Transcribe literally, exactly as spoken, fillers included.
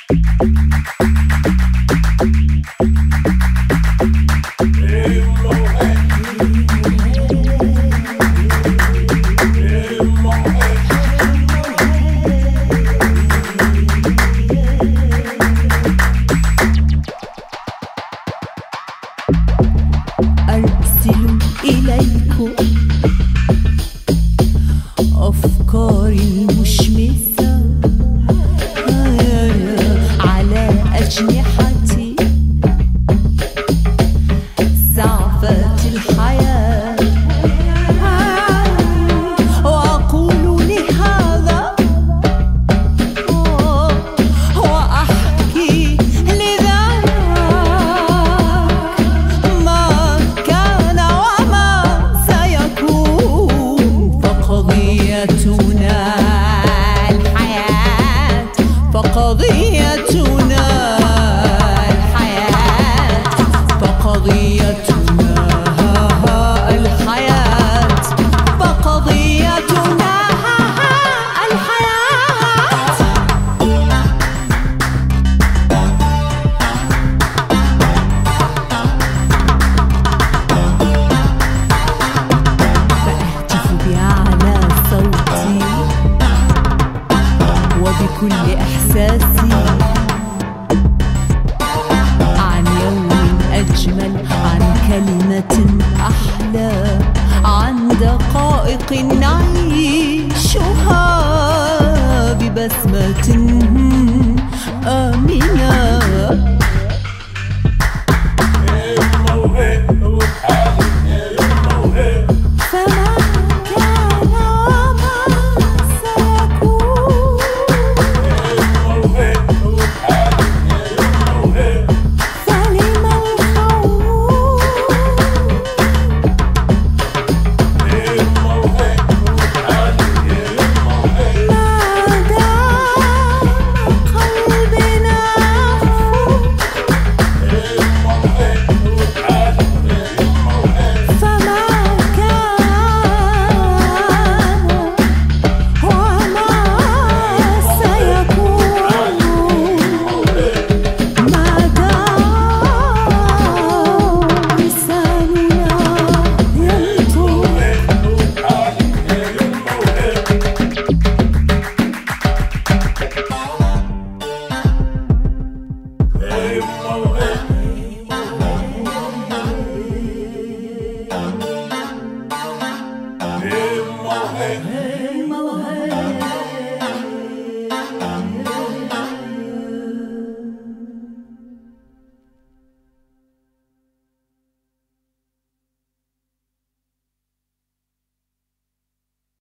أرسل إليكم أفكاري المشمسة على أجنحتي زعفت الحياة، وأقول لهذا وأحكي لذاك ما كان وما سيكون، فقضيتنا الحياة، فقضيتنا الحياة، فقضيتنا الحياة، فقضيتنا الحياة. فأهتف بأعلى صوتي وبكل إحساسي عن يوم أجمل، عن كلمة أحلى، عن دقائق نعيشها ببسمة آمنة. فما كان وما سيكون، فلم الخوف ما دام قلبنا فوق، فما كان وما سيكون ما دام لساننا ينطق. Hey,